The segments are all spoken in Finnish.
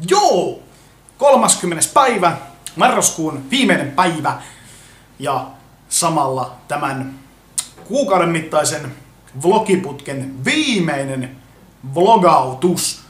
Joo! 30. päivä, marraskuun viimeinen päivä ja samalla tämän kuukauden mittaisen vlogiputken viimeinen vlogautus.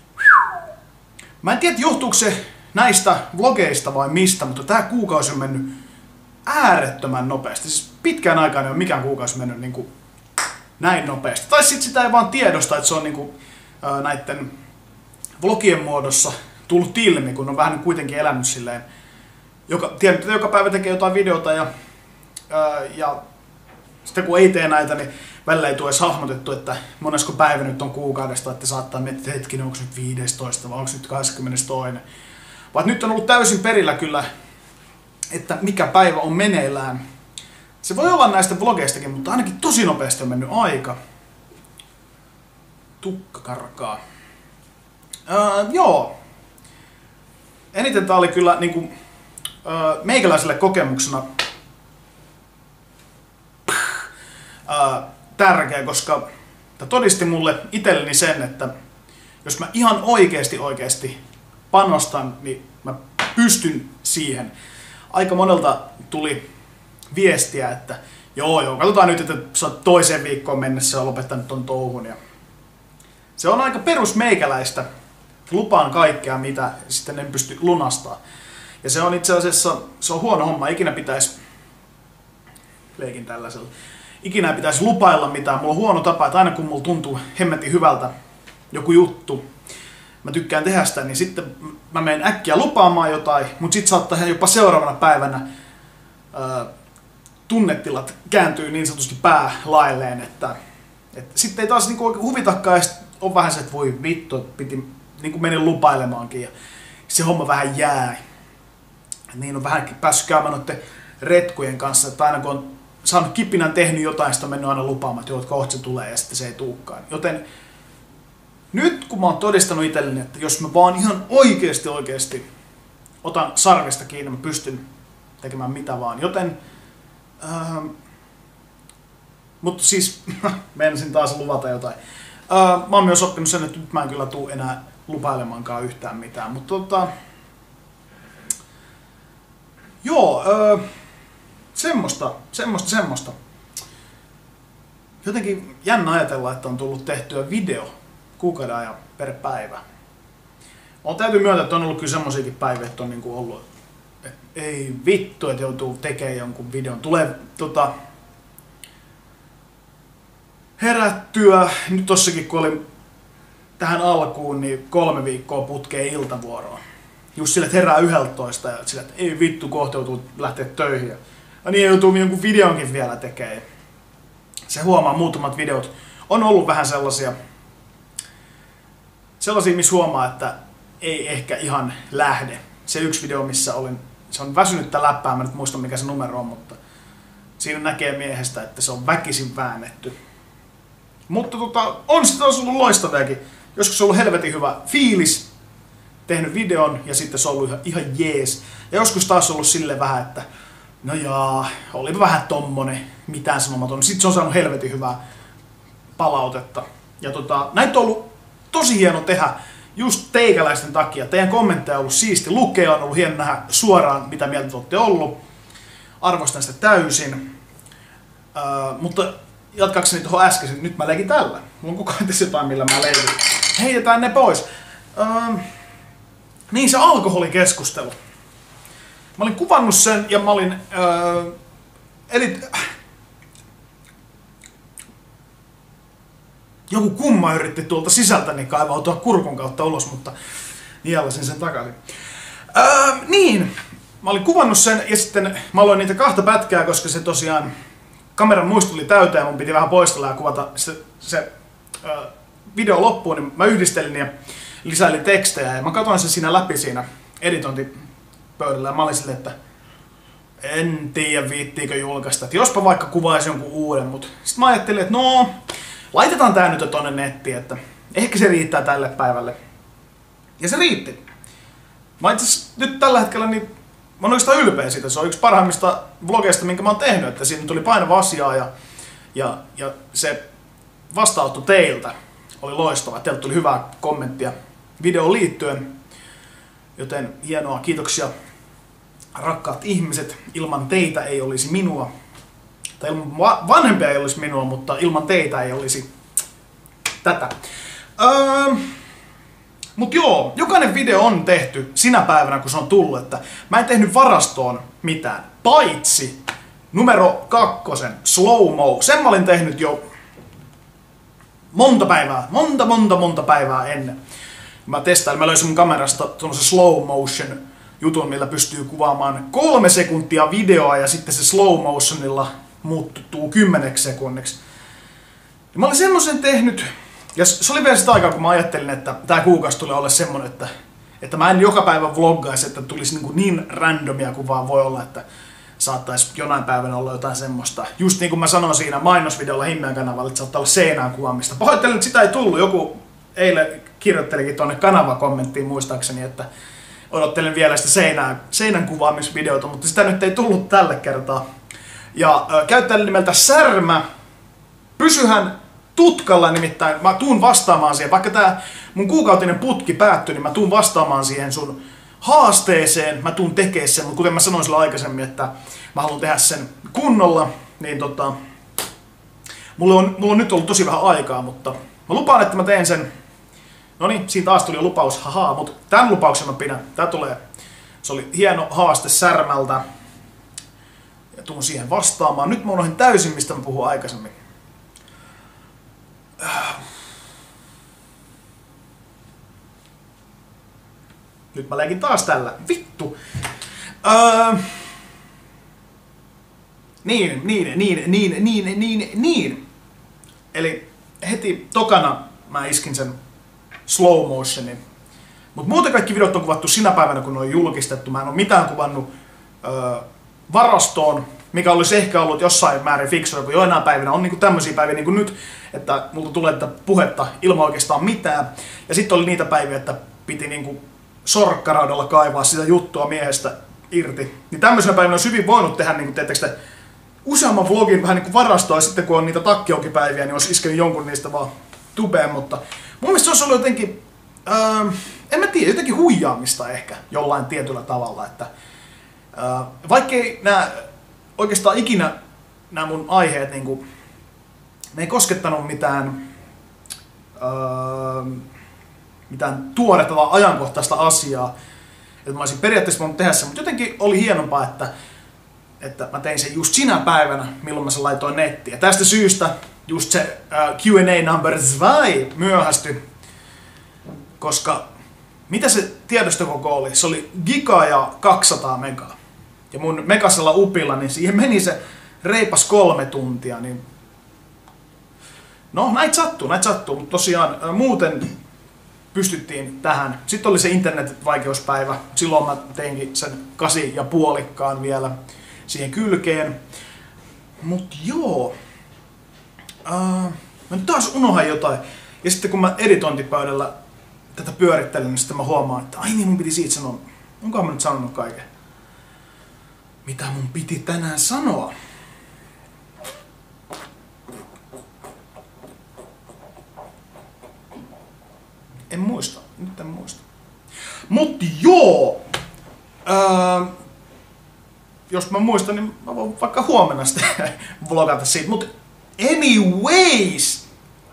Mä en tiedä, johtuuko se näistä vlogeista vai mistä, mutta tää kuukausi on mennyt äärettömän nopeasti. Siis pitkään aikaan ei ole mikään kuukausi mennyt niin kuin näin nopeasti. Tai sit sitä ei vaan tiedosta, että se on niin kuin, näitten vlogien muodossa tullut ilmi, kun on vähän kuitenkin elänyt silleen. Tiedän, että joka päivä tekee jotain videota ja sitten kun ei tee näitä, niin välillä ei tule edes hahmotettu, että monesko päivä nyt on kuukaudesta, että saattaa miettiä, että hetkinen, onko nyt 15 vai onko nyt 22. Vaan nyt on ollut täysin perillä kyllä, että mikä päivä on meneillään. Se voi olla näistä vlogeistakin, mutta ainakin tosi nopeasti on mennyt aika. Tukka karkaa. Joo. Eniten tää oli kyllä niinku, meikäläiselle kokemuksena tärkeä, koska tämä todisti mulle itselleni sen, että jos mä ihan oikeesti panostan, niin mä pystyn siihen. Aika monelta tuli viestiä, että joo, katsotaan nyt, että sä oot toiseen viikkoon mennessä lopettanut ton touhun. Ja se on aika perusmeikäläistä. Lupaan kaikkea, mitä sitten en pysty lunastaa. Ja se on itse asiassa, se on huono homma. Ikinä pitäisi, leikin tällaisella, ikinä pitäisi lupailla mitään. Mulla on huono tapa, että aina kun mulla tuntuu hemmetin hyvältä joku juttu, mä tykkään tehdä sitä, niin sitten mä menen äkkiä lupaamaan jotain, mutta sit saattaa jopa seuraavana päivänä tunnetilat kääntyy niin sanotusti päälailleen, että sitten ei taas niinku huvitakaan, ja on vähän se, että voi vittu, piti niinku menin lupailemaankin ja se homma vähän jää. Niin on vähän päässyt käymään noiden retkujen kanssa, että aina kun on saanut kipinän tehnyt jotain, sitä on mennyt aina lupaamaan, että joo, kohta se tulee ja sitten se ei tulekaan. Joten nyt kun mä oon todistanut itselleni, että jos mä vaan ihan oikeesti otan sarvista kiinni, mä pystyn tekemään mitä vaan. Joten, mutta siis, menisin taas luvata jotain. Mä oon myös oppinut sen, että nyt mä en kyllä tuu enää lupailemaankaan yhtään mitään, mutta joo, semmoista. Jotenkin jännä ajatella, että on tullut tehtyä video kuukauden ajan per päivä. On täytyy myöntää, että on ollut kyllä semmosiakin päiviä, että on niinku ollut, että ei vittu, että joutuu tekemään jonkun videon. Tulee herättyä, nyt tossakin kun oli tähän alkuun, niin 3 viikkoa putkeen iltavuoroon. Just sille, että herää 11 ja sille, että ei vittu, kohta joutuu lähteä töihin. Ja niin joutuu jonkun videonkin vielä tekemään. Se huomaa, muutamat videot on ollut vähän sellaisia, missä huomaa, että ei ehkä ihan lähde. Se yksi video, missä olin, se on väsynyttä läppää, mä nyt muistan mikä se numero on, mutta siinä näkee miehestä, että se on väkisin väännetty. Mutta on sitä ollut loistaviakin. Joskus on ollut helvetin hyvä fiilis, tehnyt videon ja sitten se on ollut ihan jees. Ja joskus taas on ollut silleen vähän, että no jaa, olipa vähän tommonen, mitään sanomaton. Sitten se on saanut helvetin hyvää palautetta. Ja näitä on ollut tosi hieno tehdä just teikäläisten takia. Teidän kommentteja on ollut siisti lukea, on ollut hieno nähdä suoraan, mitä mieltä te olette ollut. Arvostan sitä täysin. Mutta jatkaakseni tuohon äskeisen, nyt mä leikin tällä. Mulla on koko ajan tässä jotain, millä mä leikin. Heitetään ne pois. Niin se alkoholikeskustelu. Mä olin kuvannut sen ja mä olin joku kumma yritti tuolta sisältäni kaivautua kurkun kautta ulos, mutta nielasin sen takaisin. Niin, mä olin kuvannut sen ja sitten mä aloin niitä 2 pätkää, koska se tosiaan kameran muisto oli täyteen ja mun piti vähän poistella ja kuvata se video loppuun, niin mä yhdistelin ja lisäilin tekstejä ja mä katsoin sen siinä läpi siinä editointipöydällä ja mä olin silleen, että en tiedä viittiinkö julkaista, että jospa vaikka kuvaisi jonkun uuden, mutta sitten mä ajattelin, että no, laitetaan tää nyt tonne nettiin, että ehkä se riittää tälle päivälle. Ja se riitti. Mä itse nyt tällä hetkellä niin mä oon oikeastaan ylpeä siitä, se on yksi parhaimmista vlogeista, minkä mä oon tehnyt, että siinä tuli painava asiaa ja se vastaanotto teiltä oli loistava. Teiltä tuli hyvää kommenttia videoon liittyen. Joten hienoa, kiitoksia rakkaat ihmiset. Ilman teitä ei olisi minua. Tai ilman vanhempia ei olisi minua, mutta ilman teitä ei olisi tätä. Mut joo, jokainen video on tehty sinä päivänä, kun se on tullut, että mä en tehnyt varastoon mitään. Paitsi numero 2, slow-mo. Sen mä olin tehnyt jo monta päivää ennen. Mä testailin, mä löysin mun kamerasta tuollaisen slow motion jutun, millä pystyy kuvaamaan 3 sekuntia videoa ja sitten se slow motionilla muuttuu 10 sekunniksi. Ja mä olin semmoisen tehnyt, ja se oli vielä sitä aikaa, kun mä ajattelin, että tää kuukausi tulee olla semmonen, että mä en joka päivä vloggaisi, että tulisi niin randomia kuin vaan voi olla, että saattaisi jonain päivänä olla jotain semmoista. Just niin kuin mä sanoin siinä mainosvideolla Himmeän kanavalla, että saattaa olla seinään kuvaamista. Pahoittelen, että sitä ei tullut. Joku eilen kirjoittelikin tuonne kanavakommenttiin muistaakseni, että odottelen vielä sitä seinän kuvaamisvideota, mutta sitä nyt ei tullut tällä kertaa. Ja käyttäjälle nimeltä Särmä, pysyhän tutkalla, nimittäin mä tuun vastaamaan siihen, vaikka tää mun kuukautinen putki päättyi, niin mä tuun vastaamaan siihen sun haasteeseen, mä tuun tekemään sen, mutta kuten mä sanoin sillä aikaisemmin, että mä haluan tehdä sen kunnolla, niin mulla on nyt ollut tosi vähän aikaa, mutta mä lupaan, että mä teen sen. Noniin, siinä taas tuli jo lupaus, hahaa, mutta tämän lupauksen mä pidän. Tää tulee, se oli hieno haaste Särmältä. Ja tuun siihen vastaamaan. Nyt mä unohdin täysin, mistä mä puhuin aikaisemmin. Nyt mä leikin taas tällä. Vittu! Niin. Eli heti tokana mä iskin sen slow motionin. Mut muuten kaikki videot on kuvattu sinä päivänä, kun ne on julkistettu. Mä en oo mitään kuvannut varastoon, mikä olisi ehkä ollut jossain määrin fiksua, kun joinain päivinä on niinku tämmöisiä päiviä niin kuin nyt, että multa tulee tätä puhetta ilman oikeastaan mitään. Ja sitten oli niitä päiviä, että piti niinku sorkkaraudalla kaivaa sitä juttua miehestä irti. Niin tämmöisenä päivänä olisi hyvin voinut tehdä, niin kuin useamman vlogin vähän niin kuin varastoa, ja sitten kun on niitä takkiaukipäiviä, niin olisi iskenyt jonkun niistä vaan tubeen, mutta mun mielestä se olisi ollut jotenkin, en mä tiedä, jotenkin huijaamista ehkä jollain tietyllä tavalla, että vaikkei oikeastaan ikinä nämä mun aiheet, niin kuin, ne ei koskettanut mitään tuoretta tai ajankohtaista asiaa, että mä olisin periaatteessa voinut tehdä sen, mutta jotenkin oli hienompaa, että mä tein sen just sinä päivänä, milloin mä sen laitoin nettiin. Ja tästä syystä just se Q&A number 2 myöhästyi, koska mitä se tiedostokoko oli? Se oli giga ja 200 megaa. Ja mun megasella upilla, niin siihen meni se reipas 3 tuntia. Niin no, näitä sattuu, mutta tosiaan muuten pystyttiin tähän. Sitten oli se internet-vaikeuspäivä. Silloin mä teinkin sen 8,5 vielä siihen kylkeen. Mut joo. Mä nyt taas unohan jotain. Ja sitten kun mä editointipöydällä tätä pyörittelin, niin sitten mä huomaan, että ai niin mun piti siitä sanoa. Onkohan mä nyt sanonut kaiken? Mitä mun piti tänään sanoa? En muista. Nyt en muista. Mut joo! Jos mä muistan, niin mä voin vaikka huomenna sitten vlogata siitä. Mut anyways!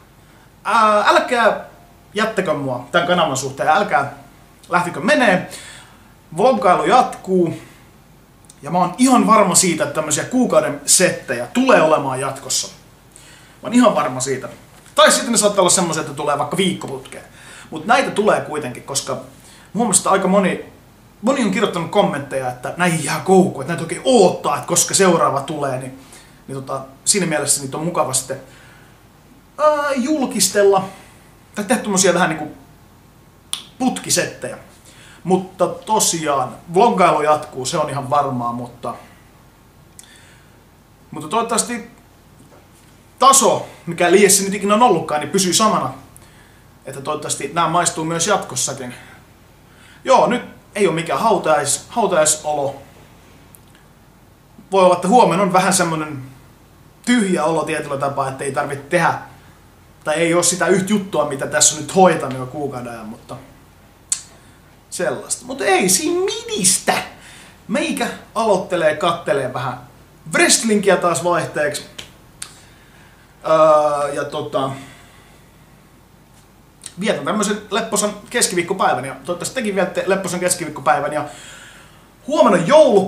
Älkää jättäkö mua tämän kanavan suhteen. Älkää lähtikö menee. Vloggailu jatkuu. Ja mä oon ihan varma siitä, että tämmöisiä kuukauden settejä tulee olemaan jatkossa. Mä oon ihan varma siitä. Tai sitten ne saattaa olla semmoisia, että tulee vaikka viikkoputkeen. Mutta näitä tulee kuitenkin, koska huomasin, että aika moni on kirjoittanut kommentteja, että näihin jää koukku, että näitä oikein oottaa, että koska seuraava tulee, niin siinä mielessä niitä on mukava sitten julkistella tai tehdä tommosia vähän niinku putkisettejä. Mutta tosiaan, vloggailu jatkuu, se on ihan varmaa, mutta toivottavasti taso, mikä liiessä nyt ikinä on ollutkaan, niin pysyy samana. Että toivottavasti nämä maistuu myös jatkossakin. Joo, nyt ei ole mikään hautajaisolo. Voi olla, että huomenna on vähän semmonen tyhjä olo tietyllä tapaa, että ei tarvitse tehdä. Tai ei ole sitä yhtä juttua, mitä tässä on nyt hoitanut jo kuukauden ajan, mutta sellaista. Mutta ei siinä midistä. Meikä aloittelee kattelee vähän wrestlingiä taas vaihteeksi. Vietän tämmösen lepposan keskiviikkopäivän ja toivottavasti tekin viette lepposan keskiviikkopäivän ja huomenna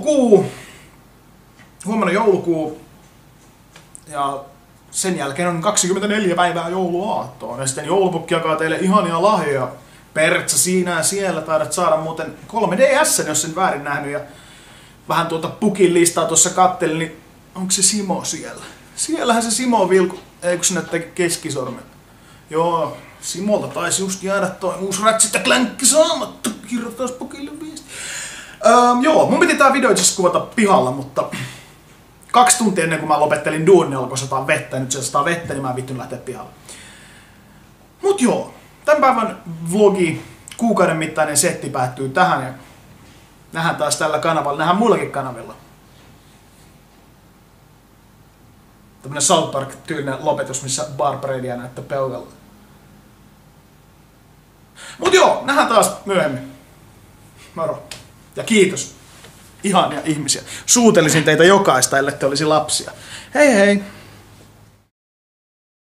joulukuu ja sen jälkeen on 24 päivää jouluaattoon ja sitten joulupukki jakaa teille ihania lahjoja. Pertsa siinä ja siellä taidat saada muuten 3DS, jos sen väärin nähnyt ja vähän tuota pukin listaa tuossa kattelin, niin onko se Simo siellä? Siellähän se Simo vilku, ei kun sinne teki keskisormen. Joo, Simolta taisi just jäädä toi uusi Ratchet & Clank saamatta. Kirjoittaisi pukille viesti. Joo, mun piti tää video itse kuvata pihalla, mutta 2 tuntia ennen kuin mä lopettelin duunin, niin alkoi sataa vettä. Ja nyt se sataa vettä, niin mä en vittyn lähteä pihalle. Mut joo, tämän päivän vlogi, kuukauden mittainen setti päättyy tähän. Ja nähdään taas tällä kanavalla, nähdään muillakin kanavilla. Tämmönen South Park-tyylinen lopetus, missä Barbradia näyttää peukalla. Mut joo, nähdään taas myöhemmin. Moro. Ja kiitos. Ihania ihmisiä. Suutelisin teitä jokaista, ellette olisi lapsia. Hei hei!